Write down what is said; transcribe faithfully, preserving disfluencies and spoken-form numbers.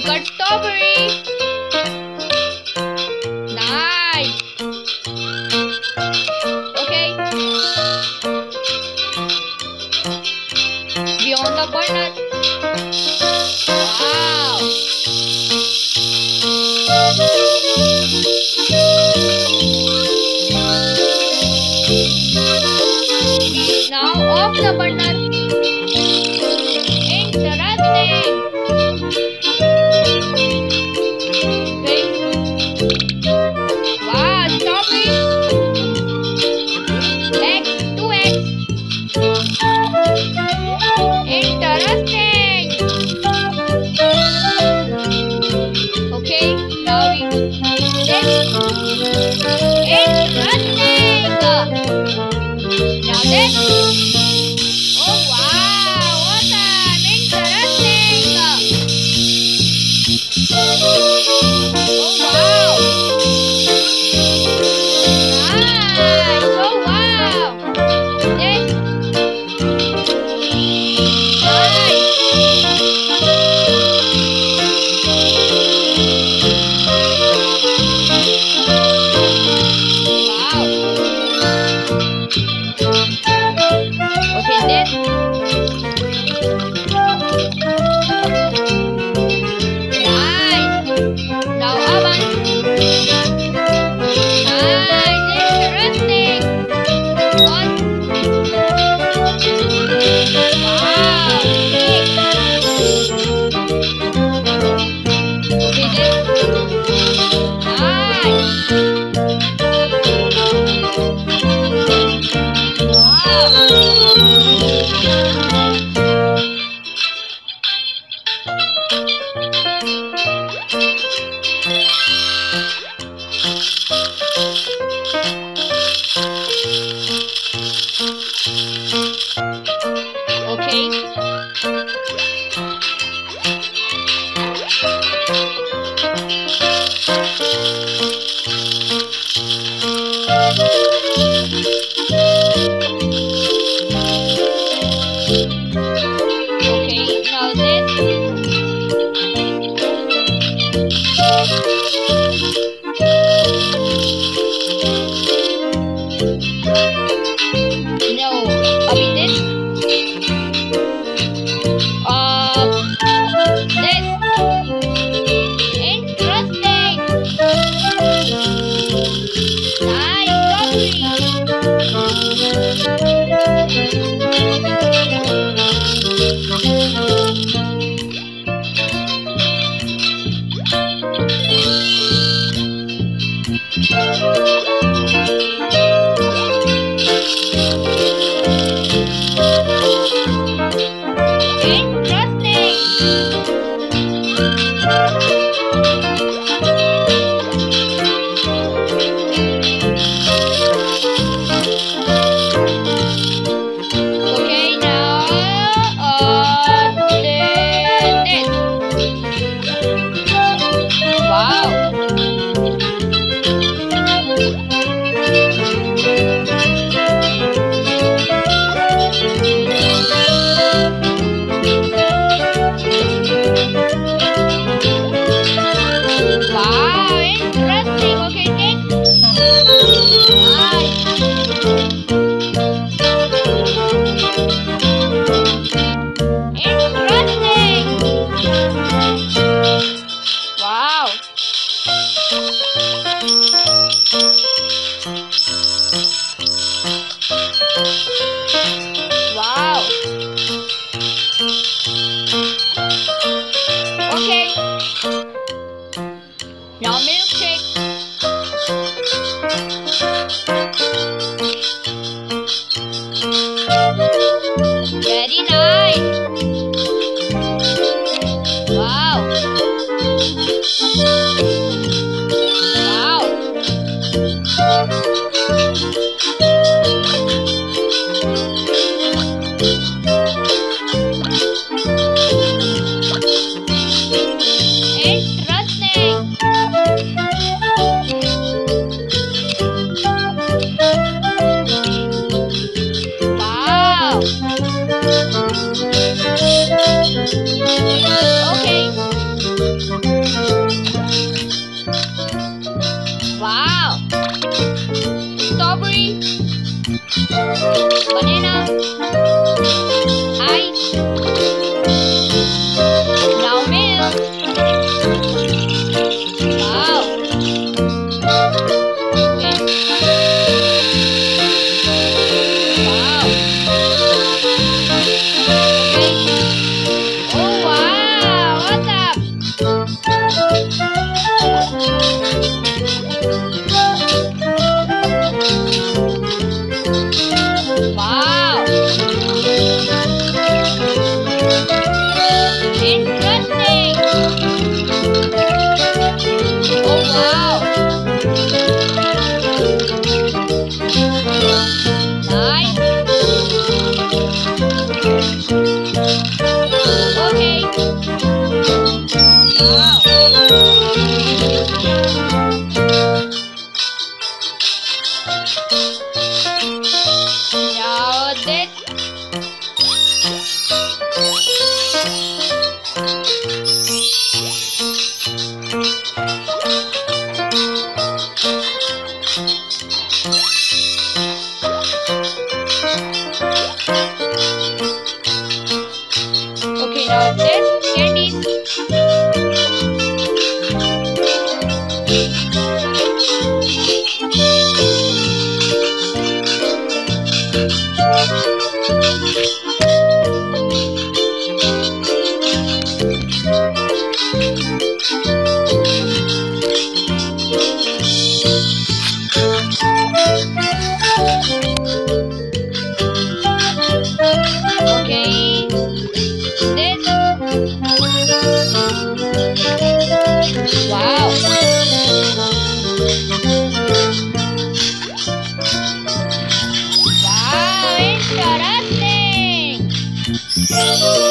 got strawberry. Nice. Okay. We on the button. Wow. We now off the button. Interesting. Okay. Wow, strawberry. X, two X. Interesting. Okay, now we this. Interesting. Now this. Oh wow, awesome. Interesting. Oh wow. Nice. Oh wow. This. Nice. Wow. Okay, this. Nice. Now oven. Nice. Interesting. On. Wow. Cake. Okay, this. Nice. Okay. Okay, now this. No, I mean this. Uh, this. Interesting. Nice, okay, now uh, this. Wow. Wow, interesting. Okay, take. Nice. Interesting. Wow. Wow. Okay. Now milkshake. Very nice. Wow. Wow. Okay. This candies. Okay. This. Wow. Wow, interesting.